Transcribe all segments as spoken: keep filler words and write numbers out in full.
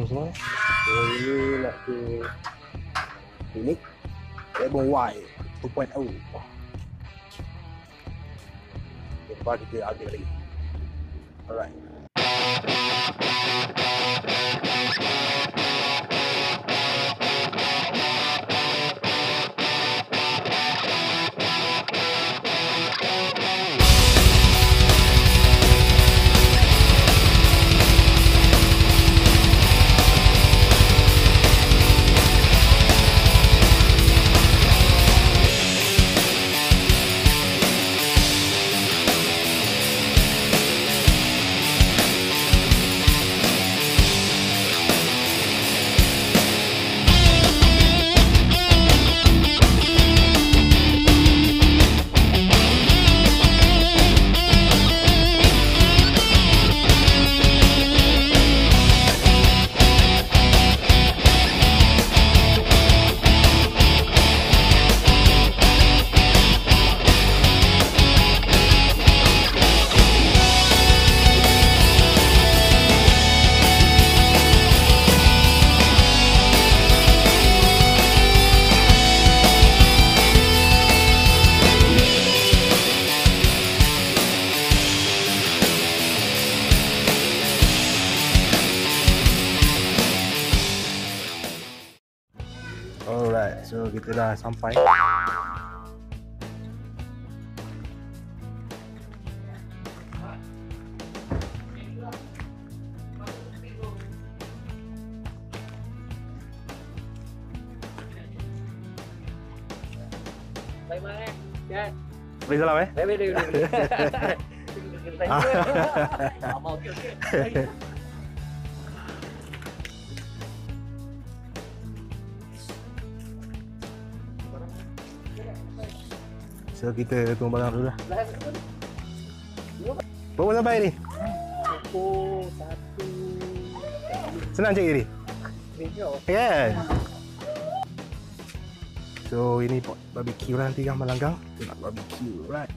semua. So ini nak ke klinik Airborne Y two point oh. Lepas kita ada lagi. Alright. Alright, so kita dah sampai. Baik mana? Ya. Beri salam eh? Baik baik baik. Amal okey okey. So kita tunggu barang dulu lah. Berapa sampai ni? Oh, satu. Senang cek diri? Video. Kan? So ini barbecue lah nanti kan Melanggang. Kita nak barbecue, right?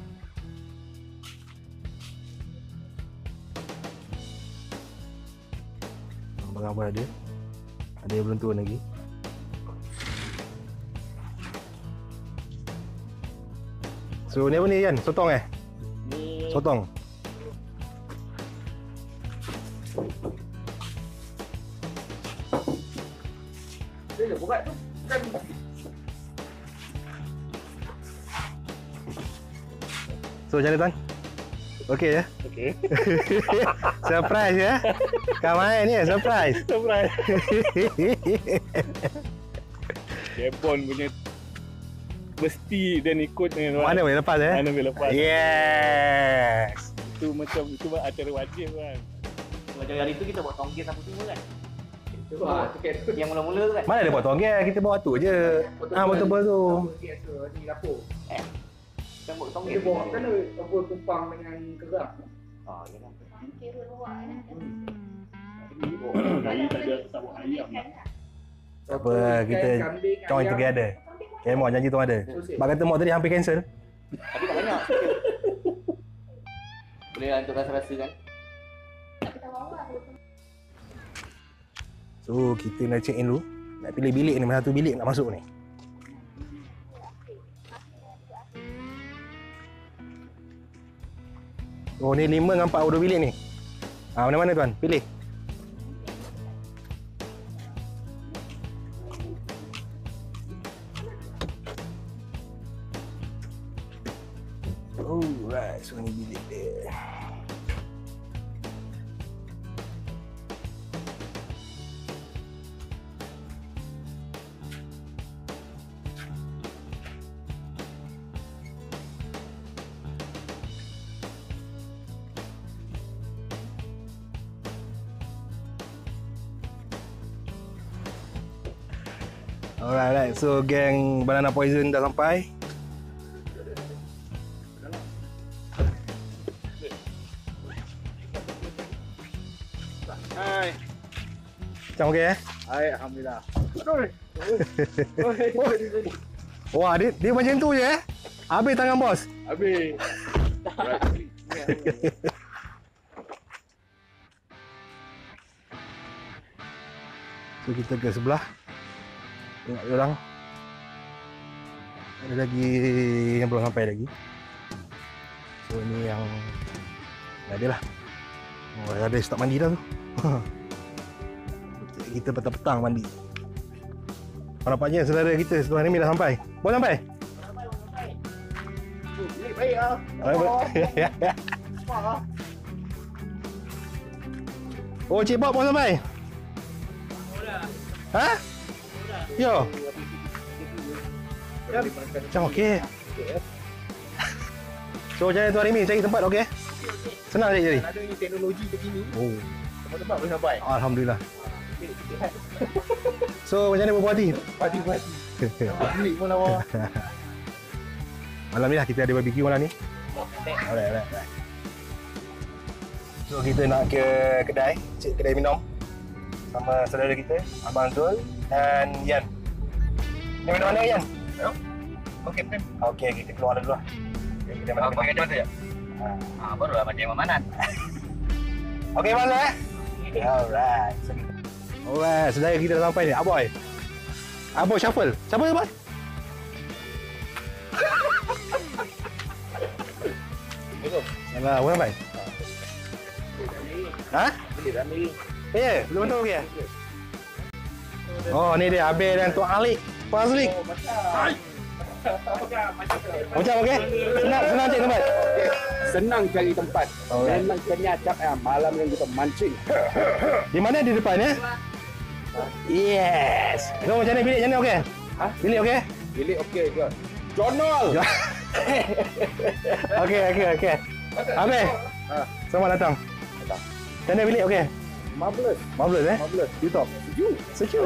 Barang pun ada. Ada yang belum turun lagi. So ni apa ni kan? Sotong eh? Ni Sotong. dia buat tu. Bukan. So macam mana tuan? Okey ya? Okey. Surprise ya? Kau main ni surprise. Surprise. Airborne punya mesti dan ikut dengan Mana boleh lepas eh? Mana boleh lepas. Yes. Itu macam itu acara wajib kan. Macam hari tu kita buat tonggeng sapu semua kan? Itu ah tiket Yang mula-mula tu kan? Mana ada buat tonggeng? Kita bawa tu je. Ah betul-betul tu. biasa di dapur. Eh? Kita buat tonggeng. Kita bawa kan dapur tumpang dengan kerang. Oh, ya kan? Kira luar kan. Tadi tak ada tak buat ayam. Apa kita join together. Kemon janji tu ada. Bak kata mak tadi hampir cancel. Tapi tak banyak. Boleh lah untuk rasa-rasa kan? Kita bawa So kita nak check in dulu. Nak pilih bilik ni, mana satu bilik nak masuk ni. Oh ni lima dengan empat dua bilik ni. Ah mana-mana tuan? Pilih. Alright, so ni bilik dia. Alright, right. So geng Banana Poison dah sampai. Hai. Macam okey eh? Hai, alhamdulillah. Wah, dia, dia macam tu je eh? Habis tangan bos. Habis. So kita ke sebelah. Tengok dia orang. Ada lagi yang belum sampai lagi. So ni yang dah ada lah. Oh, dah ada start mandi dah tu. Kita petang-petang mandi. Nampaknya saudara kita sebelah ni dah sampai. Boleh sampai? Ini baik ah. Oh, Cik Bob pun sampai? Ha? Yo. Macam okey. So macam mana tu hari ni cari tempat okey? Senang cari jadi? Ada ni teknologi begini. Oh. Tempat-tempat boleh sampai. Alhamdulillah. So macam mana berbuat hati? Pati-pati. Klik pun lawa. Malam ni lah kita ada barbecue malam ni. Alright, alright, alright. So kita nak ke kedai, cek kedai minum sama saudara kita, Abang Zul dan Yan. Ni minum mana Yan? Okey, Prim. Okey, kita keluar dulu lah. Okay, kita mana? Pakai kacamata je? Ah, barulah macam yang Manan. Okey, mana eh? Alright. So, kita... Alright, saudara kita dah sampai ni. Aboy. Aboy shuffle. Siapa tu, Boy? Alah, orang baik. Ha? Boleh dah ni. Eh, belum tahu ke? Oh, ni dia Abel dan Tuan Alik. Tuan Azlik. Oh, macam. Macam okey? Senang, senang cik tempat. Senang cari tempat. Alright. Memang kenyacap ya malam yang kita mancing. Di mana di depan ya? Yes. So macam mana bilik macam mana okey? Ha? Bilik okey? Bilik okey ke? Jonol. Okey, okey, okey. Abel. Ha. Selamat datang. Datang. Macam mana bilik okey? Marvelous. Marvelous eh? Marvelous. You talk. Sejuk. Sejuk.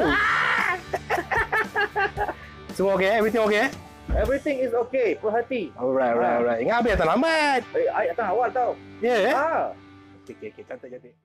Semua okey? Everything okey? Everything is okay. Puas hati. Alright, alright, alright. Ingat Abel tak lambat. Eh, ai datang awal tau. Ya yeah, eh? Ha. Okey, okey, okey. Cantik, cantik.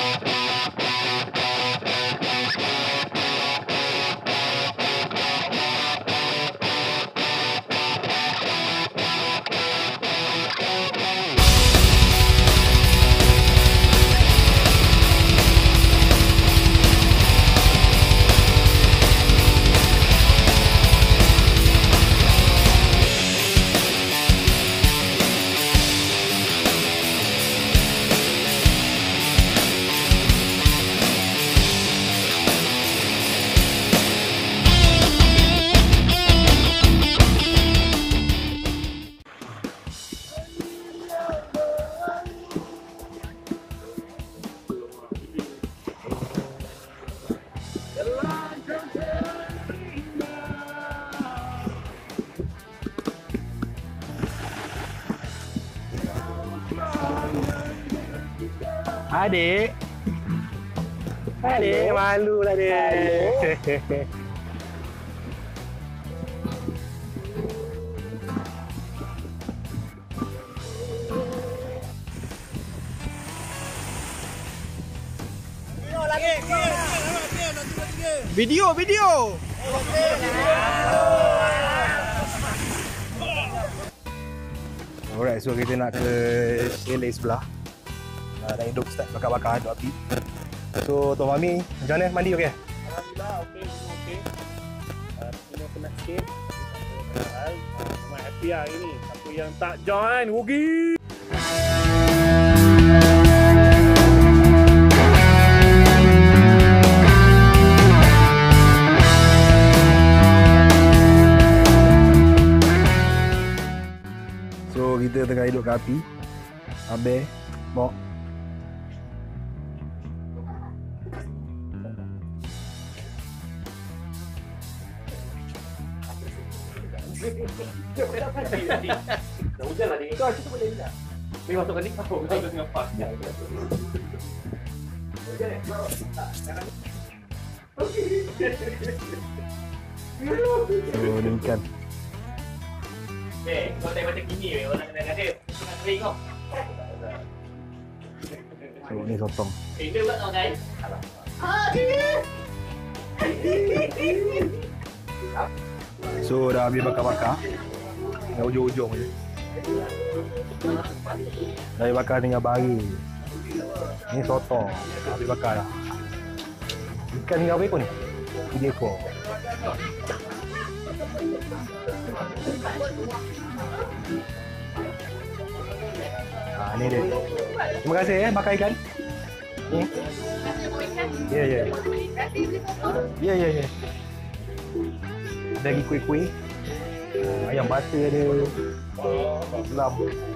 Adik. Adik, malu lah dia. Video, video. Alright, so kita nak ke chalet sebelah. Uh, dah hidup start bakar-bakar hidup api. So, Tuan Mami, macam mana mandi okey? Alhamdulillah okey, semua okey. Uh, kena penat sikit. Uh, memang happy lah hari ni. Siapa yang tak join, rugi. So, kita tengah hidup ke api. Abel, Bok. Dah hujan lah ni. Kau kita boleh tak? Ni masukkan ni. Oh, kau tengah pas. Hujan eh? So, demikian. Eh, kau tak macam gini weh. Orang kena kata. Kena kering kau. So, ni sotong. Eh, dia buat tau guys. So, dah habis bakar-bakar. Dah ujung-ujung je. Dah habis bakar tinggal bari. Ni sotong. Dah habis bakar dah. Ikan tinggal berapa ni? Tiga ekor. Ah, ni dia. Terima kasih ya, makan ikan. Ni. Ya, ya. Ya, ya, ya. Daging kuih-kuih. Ah, ayam butter ada. Lam.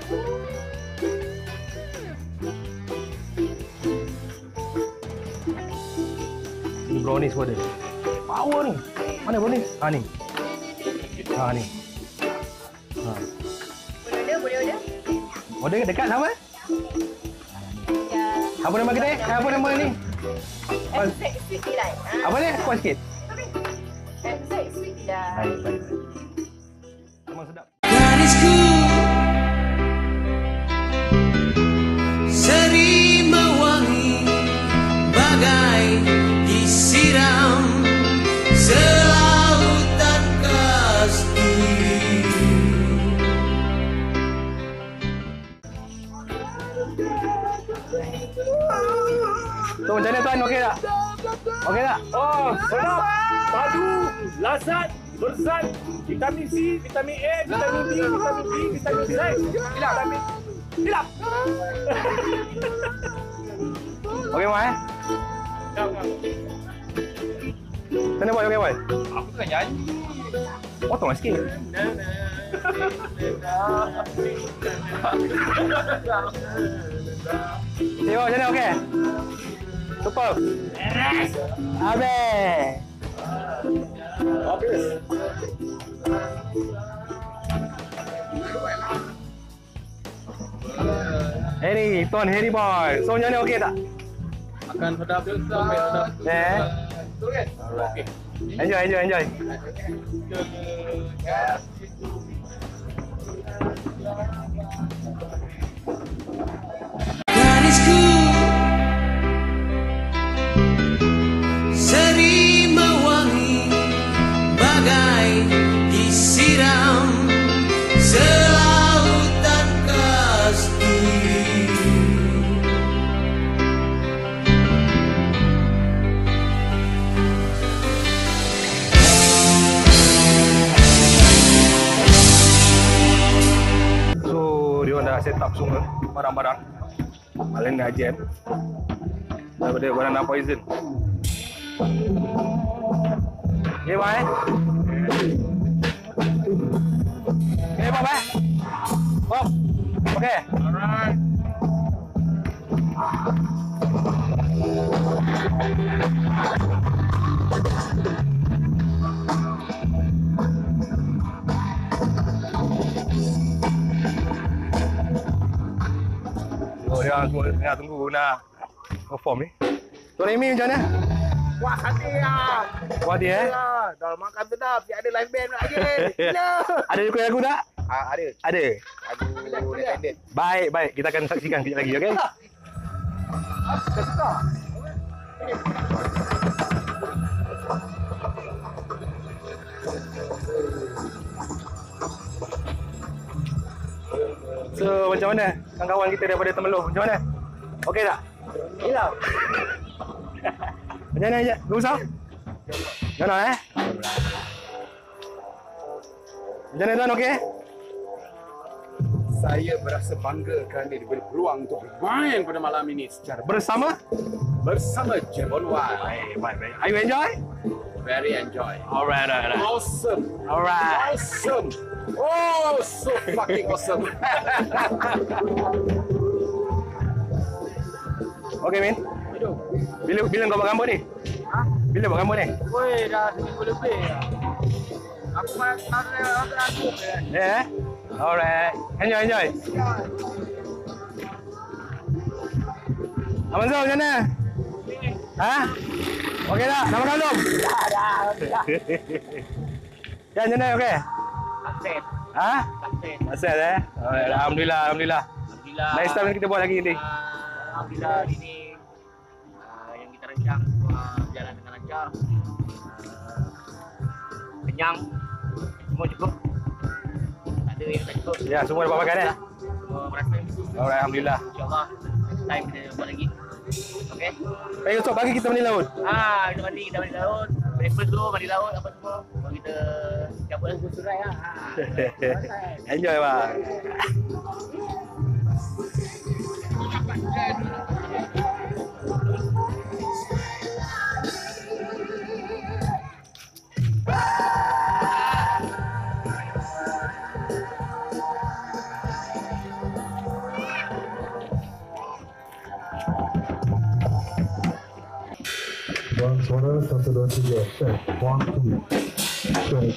Ini brownies pun ada. Power ni. Mana brownies? Ha ni. Ha ni. Ha. Boleh order, boleh order. Order dekat sama? Ya. Apa nama kedai? Apa nama ni? Exotic Sweet Delight. Ah. Apa ni? Kuat sikit. Exotic Sweet Delight. Baik, baik, baik. Memang sedap. Garisku seri mewangi bagai disiram selautan kasturi. So, macam mana tuan? Okey tak? Okey tak? Oh, sedap. Padu, lazat, berzat, vitamin C, vitamin A, vitamin B, vitamin B, vitamin Z. Hilap. Vitamin Hilap. Okey, Mak eh? Kau, kau. Sana boy, okey boy. Aku tengah nyanyi. Potong sikit. Okey, boy, macam mana okey? Super. Habis. Habis. Harry, Tuan Harry boy. So, macam mana okey tak? Makan sedap, sampai sedap. Eh? Okey. Enjoy, enjoy, enjoy. Garisku seri mewangi bagai disiram selautan kasturi. So, dia orang dah set up semua barang-barang. Malam nak jam. Daripada barang nak poison. Okay, bye. Okay, Bob eh? Bob. Okay. Alright. Oh, dia orang semua tengah tunggu nak perform ni. Tuan Amy macam mana? Wah, hati lah. Puas hati eh? Ya, dah makan sedap. Dia ada live band lagi. Gila. Ada juga lagu tak? Ah, ada. Ada. Lagu independent. Baik, baik. Kita akan saksikan kejap lagi, okey? Saya suka. So, macam mana kawan-kawan kita daripada Temeloh? Macam mana? Okey tak? Gila. Macam mana je? Gusau? Macam mana eh? Macam mana tuan, okey? Saya berasa bangga kerana diberi peluang untuk bermain pada malam ini secara Bersama? bersama Jebon One. Baik, baik, baik. Are you enjoy? Very enjoy. Alright, alright. Awesome. Alright. Awesome. Oh, so fucking awesome. Okey, Min. Bila bila kau buat gambar ni? Ha? Bila buat gambar ni? Woi, dah seminggu lebih dah. Aku nak nak nak aku. Ya. Yeah. Alright. Enjoy, enjoy. Abang Zul, macam mana? Ha? Okey tak? Nak makan belum? Dah, dah. dah. Ya, macam mana? Okey? Aksen. Ha? Aksen. Asal eh? Alright, Alhamdulillah, Alhamdullah. Alhamdulillah. Next time kita buat lagi nanti. Ah, Alhamdulillah hari ni ah, yang kita rancang semua berjalan dengan lancar. Ah, kenyang. Semua cukup. Tak ada yang tak cukup. Ya, semua dapat makan eh? Semua merasa. Alright, Alhamdulillah. InsyaAllah next time kita buat lagi. Okey. Baik, esok pagi kita balik laut. Ah, kita mandi, kita balik laut. breakfast dulu, mandi laut apa semua. Baru kita cabut lah surai lah. Ha. Enjoy bang. One, suara, satu, dua, tiga, set. One, two, set.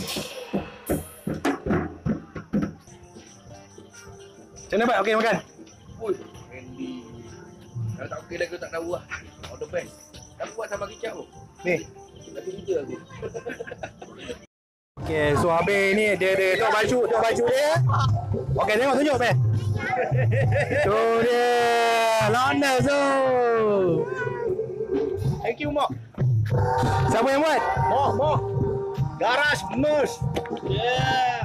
Macam mana, Pak? Okey makan? Ui, Randy. Kalau tak okey lagi, aku tak tahu lah. All the best. Tapi buat sama kicap tu. Ni. Lagi juga aku. Okey, so habis ni dia ada tengok baju, tengok baju dia. Okey, tengok tunjuk, Pak. Tu dia. London tu. Thank you, Mak. Siapa yang buat? Moh, Moh. Garage Mus. Yeah.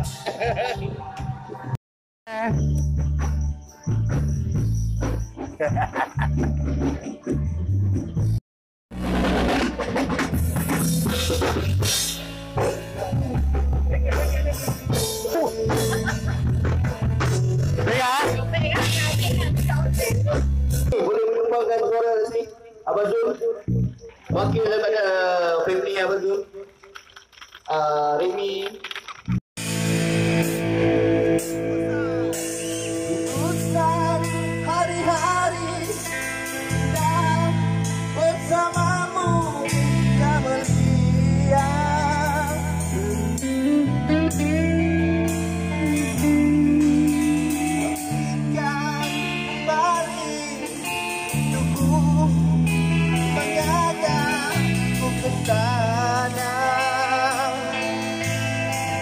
Boleh menumpangkan suara sini. Abang Zul. Wakil daripada family Abang Zul. Uh, Remy. Hari-hari indah bersamamu yang bersedia. Ikan kembali tubuh mengajakku ke sana.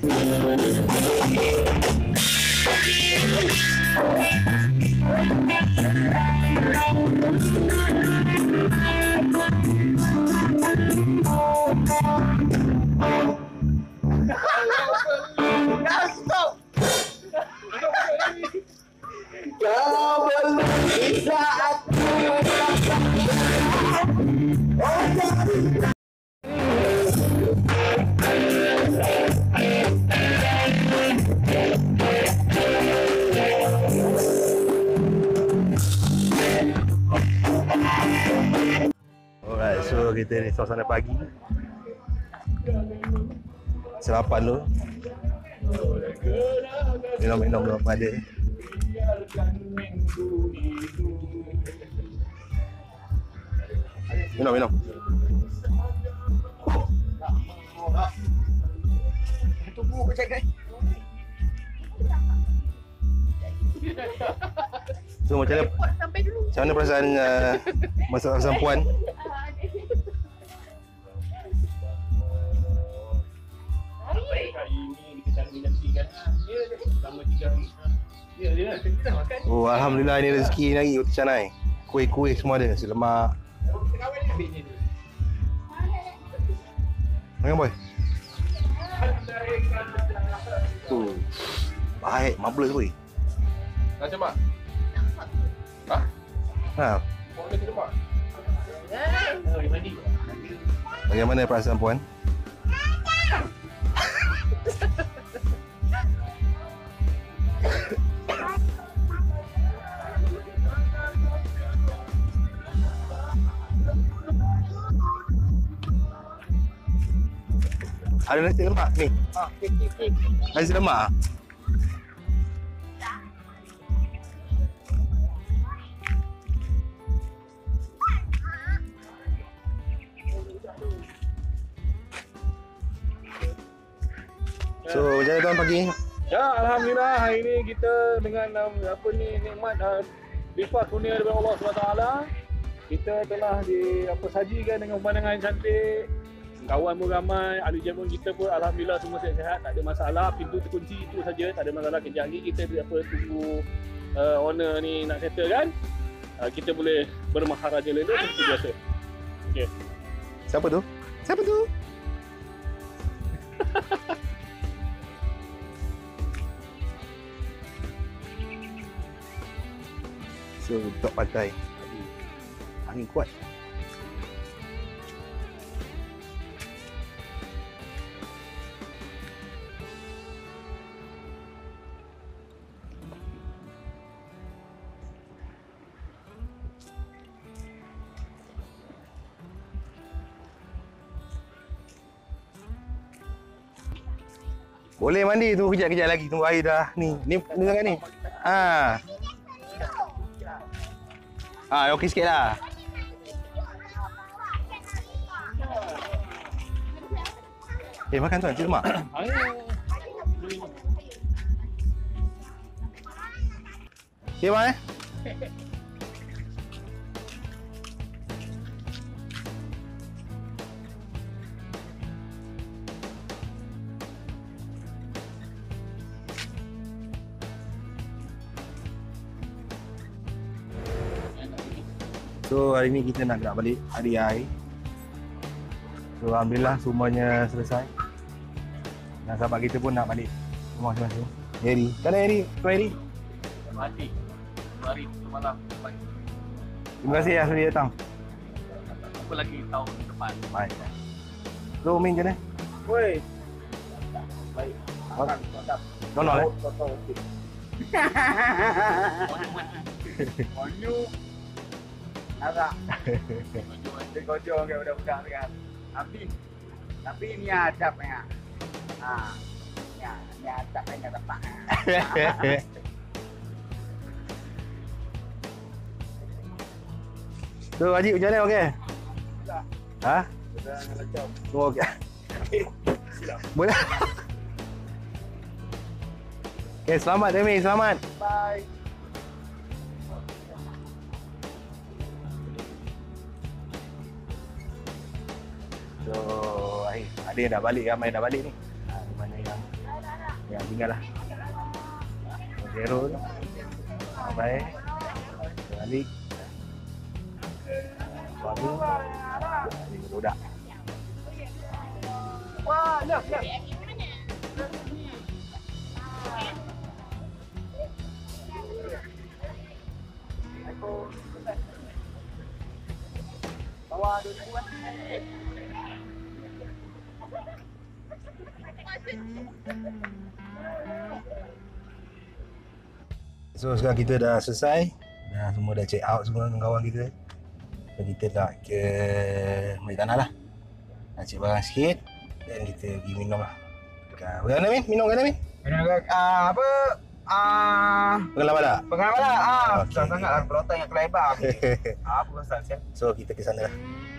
Kau belum bisa aku Alright, so kita ni suasana pagi. Sarapan dulu. Minum-minum belum ada. Minum, minum. Tunggu kau cakap. So macam mana? Sampai dulu. Macam mana perasaan uh, masak asam puan? Oh, alhamdulillah ni rezeki lagi untuk Canai. Kuih-kuih semua ada, nasi lemak. Makan boy. Tu. Baik, marvelous boy. Macam mak? Ha. Boleh ke mak? Bagaimana perasaan puan? Ada nasi lemak ni. Ah, kek kek kek. Nasi lemak ah? So, macam mana tuan pagi? Ya, alhamdulillah hari ni kita dengan um, apa ni nikmat uh, limpah kurnia daripada Allah subhanahu wa taala. Kita telah di apa sajikan dengan pemandangan cantik. Kawan pun ramai, ahli jamun kita pun alhamdulillah semua sihat-sihat, tak ada masalah. Pintu terkunci itu saja, tak ada masalah. Kejap lagi kita apa tunggu uh, owner ni nak settle kan. Uh, kita boleh bermaharaja lelok seperti biasa. Okey. Siapa tu? Siapa tu? So, top pantai. Angin kuat. Boleh mandi, tunggu kejap-kejap lagi, tunggu air dah ni. Ni ni sangat ni. Ha. Ah, okey sikitlah. Eh, makan tuan, cik lemak. Okey, bang eh. So hari ni kita nak gerak balik hari air. So alhamdulillah semuanya selesai. Dan sahabat kita pun nak balik rumah masing-masing. Harry, mana Harry? Tuan Harry? Mati. Hari semalam. Baik. Terima kasih ya sudah datang. Apa lagi tahun depan. Baik. So Min macam mana? Woi. Baik. Makan, mantap. Nonol eh? Konyu. Agak. Kojong ke budak-budak kan. Tapi tapi ni adab ya. Ha. Ya, ni adab yang tepat. So Haji macam mana okey? Ha? Dah lancar. Oh, okey. Boleh. Okey, selamat Demi, selamat. Bye. So, ay, ada yang dah balik, ramai dah balik ni. Ha, di mana yang Ya, tinggal lah. Zero tu. Baik. Balik. Baru. Balik budak. Wah, look, look. Bawah dua ribu kan. So sekarang kita dah selesai. Dah semua dah check out semua kawan-kawan kita. So kita nak ke balik tanah lah. Nak cek barang sikit dan kita pergi minum lah. Bagaimana Min? Minum kan Min? Ah, apa? Ah, Pengalaman tak? pengalaman lah. Ah, Okey. susah sangat lah. Pelotak yang kelebar. Ah, apa pasal siap? So kita ke sana lah.